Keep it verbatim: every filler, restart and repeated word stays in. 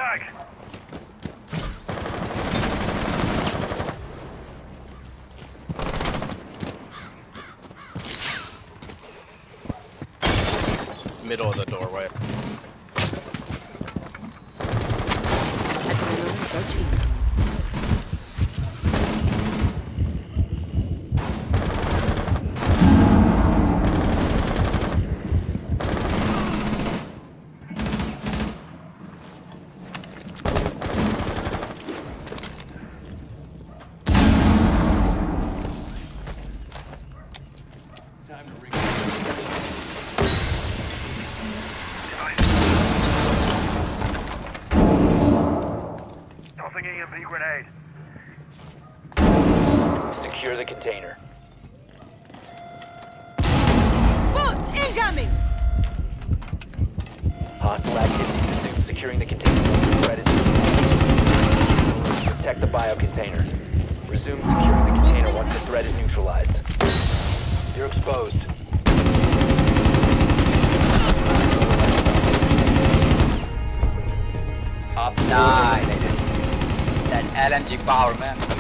mag! Middle of the doorway. Time to ring. Tossing E M P grenade. Secure the container. Boots incoming! Hostile activity. Resume securing the container. Threat is protect the bio container. Resume securing the container once the threat is neutralized. You're exposed. Op Nice. That L M G power, man.